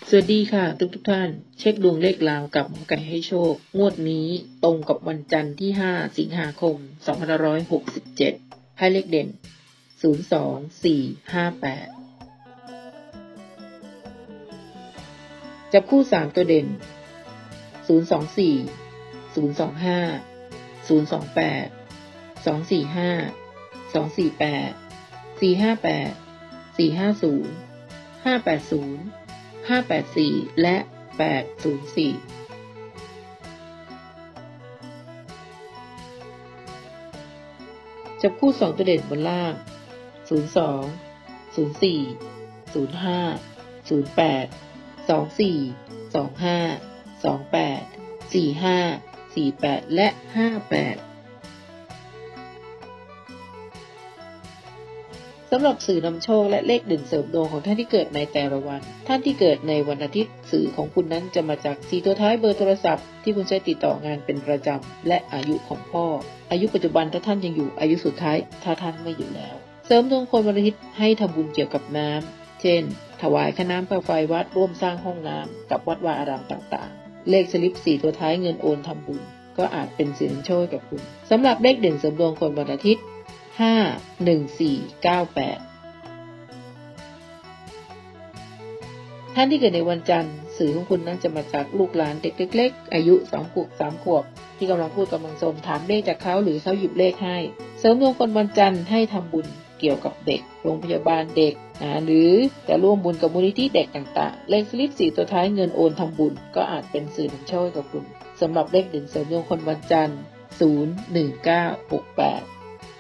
สวัสดีค่ะทุกท่านเช็คดวงเลขลาวกับหมอไก่ให้โชคงวดนี้ตรงกับวันจันทร์ที่5สิงหาคม2567ให้เลขเด่น02458จับคู่3ตัวเด่น024 025 028 245 248 458 450 580 584 และ 804 จับคู่2ตัวเด่นบนล่าง02 04 05 08 24 25 28 45 48 และ 58สำหรับสื่อนำโชคและเลขเด่นเสริมดวงของท่านที่เกิดในแต่ละวันท่านที่เกิดในวันอาทิตย์สื่อของคุณนั้นจะมาจาก4ตัวท้ายเบอร์โทรศัพท์ที่คุณใช้ติดต่องานเป็นประจำและอายุของพ่ออายุปัจจุบันถ้าท่านยังอยู่อายุสุดท้ายถ้าท่านไม่อยู่แล้วเสริมดวงคนวันอาทิตย์ให้ทำบุญเกี่ยวกับน้ำเช่นถวายค่าน้ำค่าไฟวัดร่วมสร้างห้องน้ำกับวัดวาอารามต่างๆเลขสลิป4ตัวท้ายเงินโอนทำบุญก็อาจเป็นสื่อนำโชคกับคุณสำหรับเลขเด่นเสริมดวงคนวันอาทิตย์51498ท่านที่เกิดในวันจันทร์สื่อของคุณนั้นจะมาจากลูกหลานเด็กเล็กๆอายุ2 ขวบ 3 ขวบที่กำลังพูดกำลังสนถามเลขจากเขาหรือเขาหยิบเลขให้เสริมดวงคนวันจันทร์ให้ทำบุญเกี่ยวกับเด็กโรงพยาบาลเด็กหรือจะร่วมบุญกับมูลนิธิเด็กต่างๆเลขสลิป4ตัวท้ายเงินโอนทำบุญก็อาจเป็นสื่อนำโชคกับคุณสำหรับเลขเด่นเสริมดวงคนวันจันทร์01968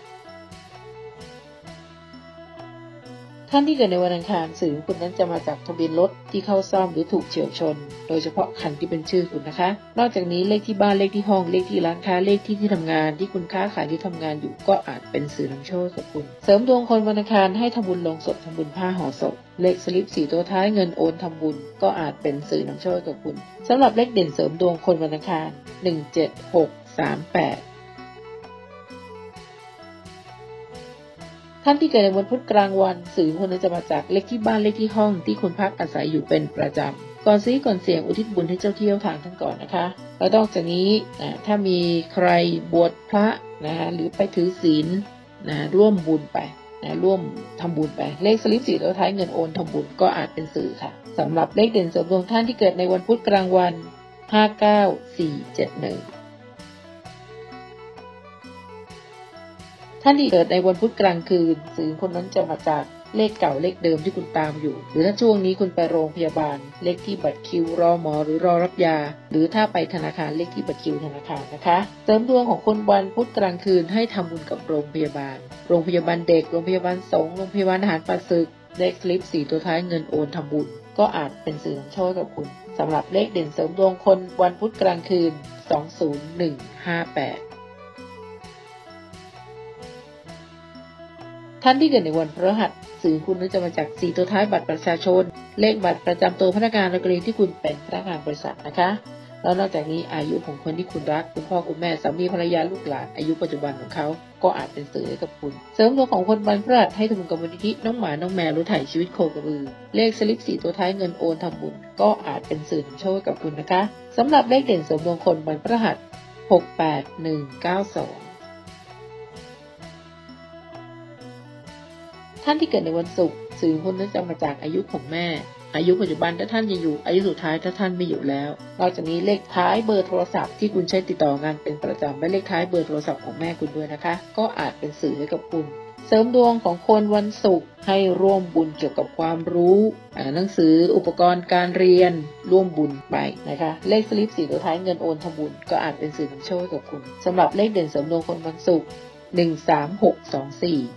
ท่านที่เกิดในวันอังคารสื่อของคุณนั้นจะมาจากทะเบียนรถที่เข้าซ่อมหรือถูกเฉี่ยวชนโดยเฉพาะคันที่เป็นชื่อคุณนะคะนอกจากนี้เลขที่บ้านเลขที่ห้องเลขที่ร้านค้าเลขที่ทำงานที่คุณค้าขายที่ทำงานอยู่ก็อาจเป็นสื่อนำโชคกับคุณเสริมดวงคนวันอังคารให้ทำบุญลงศพทำบุญผ้าห่อศพเลขสลิป4ตัวท้ายเงินโอนทำบุญก็อาจเป็นสื่อนำโชคกับคุณสำหรับเลขเด่นเสริมดวงคนวันอังคาร17638ท่านที่เกิดในวันพุธกลางวันสื่อคนนั้นจะมาจากเลขที่บ้านเลขที่ห้องที่คุณพักอาศัยอยู่เป็นประจำก่อนซื้อก่อนเสี่ยงอุทิศบุญให้เจ้าที่เจ้าทางทั้งก่อนนะคะแล้วนอกจากนี้ถ้ามีใครบวชพระหรือไปถือศีลร่วมบุญไปร่วมทำบุญไปเลขสลิป4ตัวท้ายเงินโอนทำบุญก็อาจเป็นสื่อค่ะสำหรับเลขเด่นเสริมดวงท่านที่เกิดในวันพุธกลางวัน59471ท่านที่เกิดในวันพุธกลางคืนสื่อคนนั้นจะมาจากเลขเก่าเลขเดิมที่คุณตามอยู่หรือถ้าช่วงนี้คุณไปโรงพยาบาลเลขที่บัตรคิวรอหมอหรือรอรับยาหรือถ้าไปธนาคารเลขที่บัตรคิวธนาคารนะคะเสริมดวงของคนวันพุธกลางคืนให้ทำบุญกับโรงพยาบาลโรงพยาบาลเด็กโรงพยาบาลสงฆ์โรงพยาบาลทหารปราศศึกเลขสลิป4ตัวท้ายเงินโอนทำบุญก็อาจเป็นสื่อนำโชคกับคุณสำหรับเลขเด่นเสริมดวงคนวันพุธกลางคืน20158ท่านที่เกิดในวันพฤหัสสื่อคุณนั้นจะมาจาก4ตัวท้ายบัตรประชาชนเลขบัตรประจำตัวพนักงานในกรณีที่คุณเป็นพนักงานบริษัทนะคะแล้วนอกจากนี้อายุของคนที่คุณรักคุณพ่อคุณแม่สามีภรรยาลูกหลานอายุปัจจุบันของเขาก็อาจเป็นสื่อให้กับคุณเสริมดวงของคนวันพฤหัสให้ทำบุญกับมูลนิธิน้องหมาน้องแมวรู้ไถ่ชีวิตโคกระบือเลขสลิป4ตัวท้ายเงินโอนทำบุญก็อาจเป็นสื่อนำโชคกับคุณนะคะสำหรับเลขเด่นเสริมดวงคนวันพฤหัส68192ท่านที่เกิดในวันศุกร์สื่อคนนั้นจะมาจากอายุของแม่อายุปัจจุบันถ้าท่านยังอยู่อายุสุดท้ายถ้าท่านไม่อยู่แล้วนอกจากนี้เลขท้ายเบอร์โทรศัพท์ที่คุณใช้ติดต่องานเป็นประจำและเลขท้ายเบอร์โทรศัพท์ของแม่คุณด้วยนะคะก็อาจเป็นสื่อให้กับคุณเสริมดวงของคนวันศุกร์ให้ร่วมบุญเกี่ยวกับความรู้หนังสืออุปกรณ์การเรียนร่วมบุญไปนะคะเลขสลิป4ตัวท้ายเงินโอนทำบุญก็อาจเป็นสื่อนำโชคกับคุณสำหรับเลขเด่นเสริมดวงคนวันศุกร์13624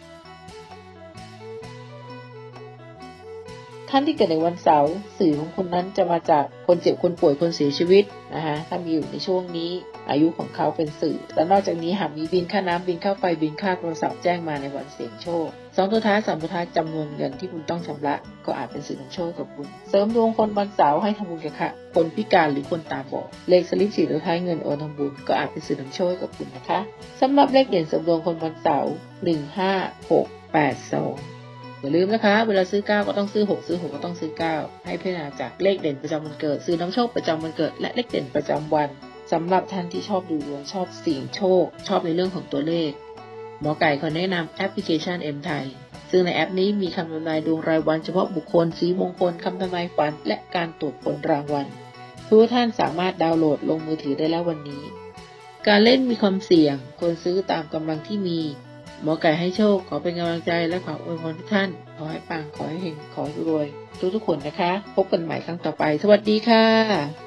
ท่านที่เกิดในวันเสาร์สื่อของคุณนั้นจะมาจากคนเจ็บคนป่วยคนเสียชีวิตถ้ามีอยู่ในช่วงนี้อายุของเขาเป็นสื่อและนอกจากนี้หากมีบินค่าน้ำบินค่าไฟบินค่าโทรศัพท์แจ้งมาในวันเสี่ยงโชค2ตัวท้าย3ตัวท้ายจำนวนเงินที่คุณต้องชำระก็อาจเป็นสื่อนำโชคกับคุณเสริมดวงคนวันเสาร์ให้ทำบุญกับคนพิการหรือคนตาบอดเลขสลิป4ตัวท้ายเงินโอนทำบุญก็อาจเป็นสื่อนำโชคกับคุณนะคะสำหรับเลขเด่นเสริมดวงคนวันเสาร์15682 อย่าลืมนะคะเวลาซื้อ9ก็ต้องซื้อ6ซื้อ6ก็ต้องซื้อ9ให้พิจารณาจากเลขเด่นประจำวันเกิดซื้อน้ำโชคประจำวันเกิดและเลขเด่นประจำวันสำหรับท่านที่ชอบดูดวงชอบเสี่ยงโชคชอบในเรื่องของตัวเลขหมอไก่ขอแนะนำแอปพลิเคชัน M ไทยซึ่งในแอปนี้มีคำทำนายดวงรายวันเฉพาะบุคคลสีมงคลคำทำนายฝันและการตรวจผลรางวัลทุกท่านสามารถดาวน์โหลดลงมือถือได้แล้ววันนี้การเล่นมีความเสี่ยงควรซื้อตามกำลังที่มีหมอไก่ให้โชคขอเป็นกำลังใจและขออวยพรทุกท่านขอให้ปังขอให้เฮงขอให้รวยทุกคนนะคะพบกันใหม่ครั้งต่อไปสวัสดีค่ะ